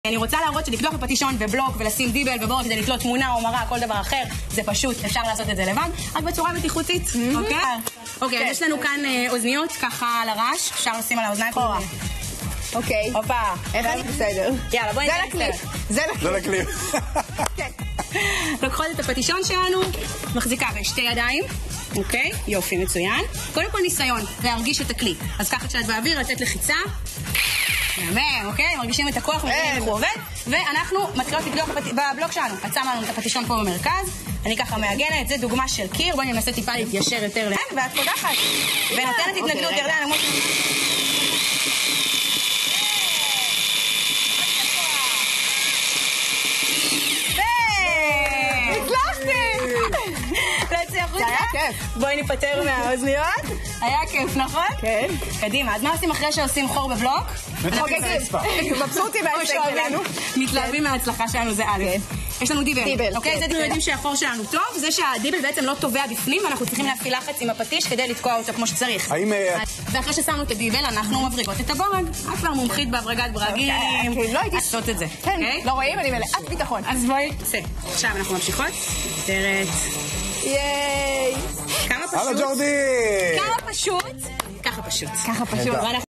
אני רוצה להראות שלקדוח בפטישון בבלוק ולשים דיבל ובורד כדי לתלות תמונה או מראה, כל דבר אחר, זה פשוט, אפשר לעשות את זה לבד, רק בצורה בטיחותית, אוקיי? אוקיי, אז יש לנו כאן אוזניות, ככה על הרעש, אפשר לשים על האוזניים. אוקיי. הופה. איך אני בסדר? יאללה, בואי נראה. זה לקליפ. לוקחות את הפטישון שלנו, מחזיקה בשתי ידיים, אוקיי? יופי, מצוין. קודם כל ניסיון, להרגיש את הכלי. אז ככה כשאת באוויר, לתת לחיצה. יאמן, אוקיי? מרגישים את הכוח, מבינים איך הוא עובד. ואנחנו מתחילות לקדוח בבלוק שלנו. את שמה לנו את הפטישון פה במרכז. אני ככה מעגנת, זה דוגמה של קיר. בואי ננסה טיפה להתיישר יותר לאן, ואת קודחת. ונותנת התנגדות, ירדן, עמוד. זה היה כיף. בואי ניפטר מהאוזניות. היה כיף, נכון? כן. קדימה, אז מה עושים אחרי שעושים חור בבלוק? מבסוטים מההישג שלנו. מתלהבים מההצלחה שלנו, זה א'. יש לנו דיבל. אוקיי, זה אתם יודעים שהחור שלנו טוב, זה שהדיבל בעצם לא טובע בפנים, ואנחנו צריכים להפעיל לחץ עם הפטיש כדי לתקוע אותו כמו שצריך. ואחרי ששמנו את הדיבל, אנחנו מבריגות את הבורג. את כבר מומחית בהברגת ברגים. לא הייתי לעשות את זה. כן, לא רואים, אני מלאת ביטחון. אז בואי, עכשיו אנחנו ממשיכות. תרת. ייי! כמה פשוט. הלאה ג'ורדי! כמה פשוט. ככה פשוט. ככה פשוט.